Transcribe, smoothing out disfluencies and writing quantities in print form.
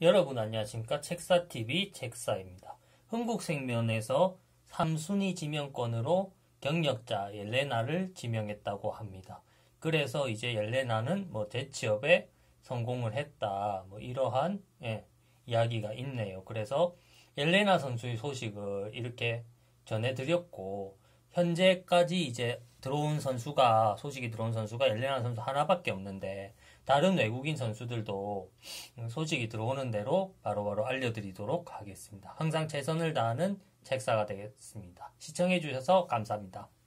여러분 안녕하십니까? 책사TV 책사입니다. 흥국생명에서 3순위 지명권으로 경력자 옐레나를 지명했다고 합니다. 그래서 이제 옐레나는 재취업에 성공을 했다. 이러한 이야기가 있네요. 그래서 옐레나 선수의 소식을 이렇게 전해드렸고, 현재까지 이제 소식이 들어온 선수가 옐레나 선수 하나밖에 없는데, 다른 외국인 선수들도 소식이 들어오는 대로 바로바로 알려드리도록 하겠습니다. 항상 최선을 다하는 책사가 되겠습니다. 시청해주셔서 감사합니다.